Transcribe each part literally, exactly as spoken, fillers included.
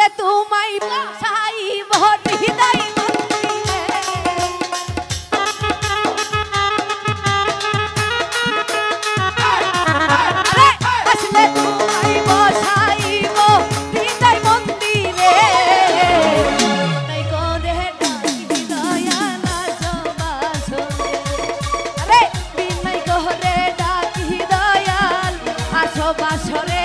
তোমায় বসাইব হৃদয় মন্দিরে আসলে তোমায় বসাইব হৃদয় মন্দিরে নাই করে ডাকি দয়াল আসবাসরে আরে বিনয় করে ডাকি দয়াল আসবাসরে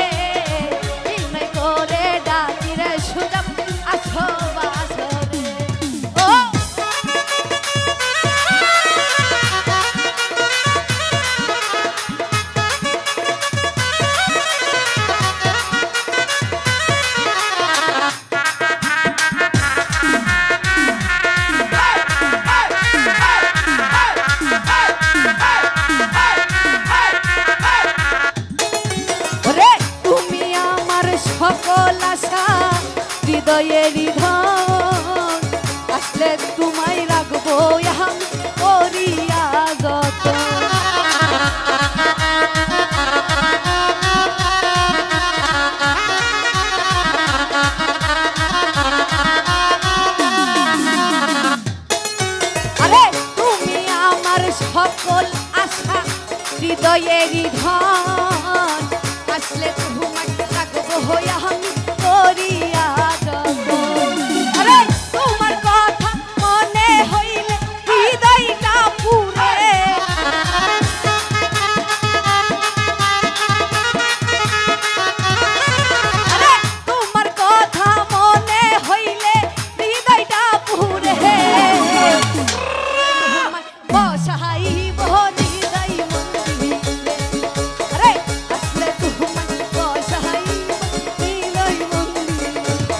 সকল আশা হৃদয়েরই ধন আসলে তোমায় রাখবো আমি করিয়া যতন আরে তুমি আমার সকল আশা হৃদয়েরই ধন আসলে তোমায় রাখবো আমি করিয়া যতন আরে তোমার কথা মনে হইলে হৃদয়টা পুরে আরে তোমার কথা মনে হইলে হৃদয়টা পুরে বসাইব হৃদয় মন্দিরে আরে আসলে তোমায় বসাইব হৃদয় মন্দিরে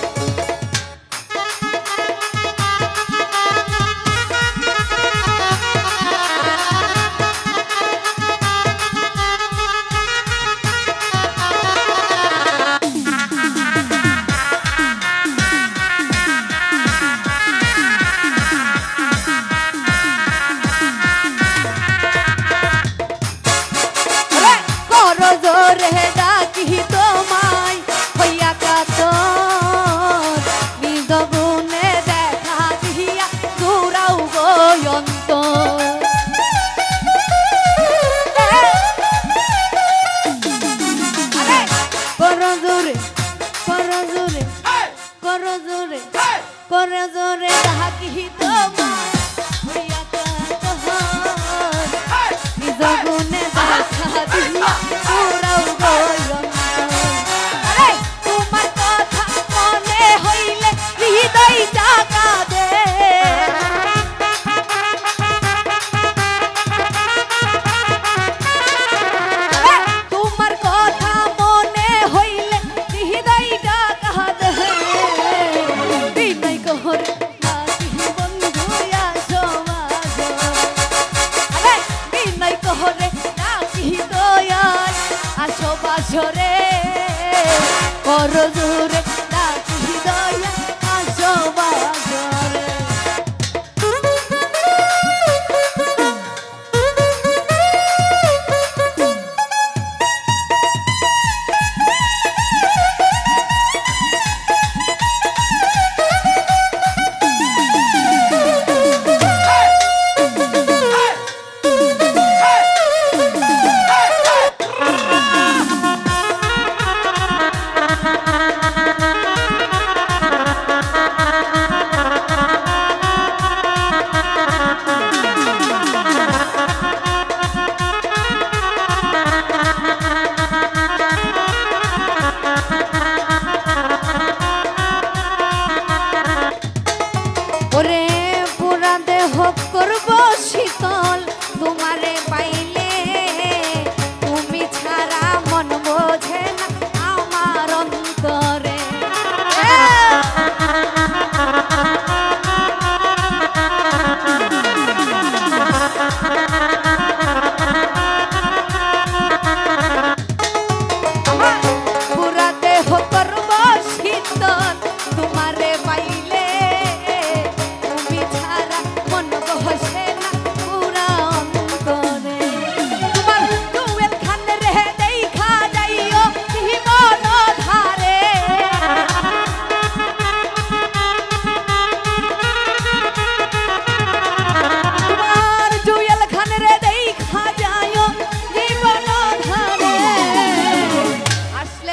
করজোরে ডাকি তোমায় হইয়া কাতর নিজ গুণে দেখা দিয়া দূরাও গয়ন্তর করজোরে করজোরে করজোরে করজোরে ডাকি তোমায় হইয়া কাতর নিজ গুণে দেখা দিয়া দূরাও গয়ন্তর আরে তোমার কথা মনে হইলে হৃদয়টা কাঁদে আরে তোমার কথা মনে হইলে হৃদয়টা কাঁদে বিনয় করে ডাকি বন্ধু আসবাসরে আরে বিনয় করে ডাকি দয়াল আসবাসরে করজোরে ডাকি দয়াল আসবাসরে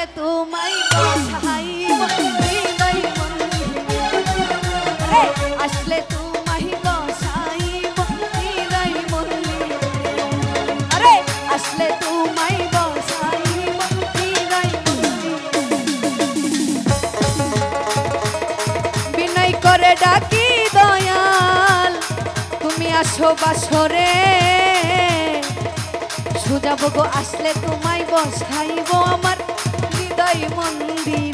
তোমায় বসাইব হৃদয় মন্দিরে আসলে তোমায় বসাইব হৃদয় মন্দিরে আরে আসলে তোমায় বসাইব হৃদয় মন্দিরে বিনয় করে ডাকি দয়াল তুমি আসো বাসরে সুজাব গো আসলে তোমায় বসাইব আমার হৃদয় মন্দিরে।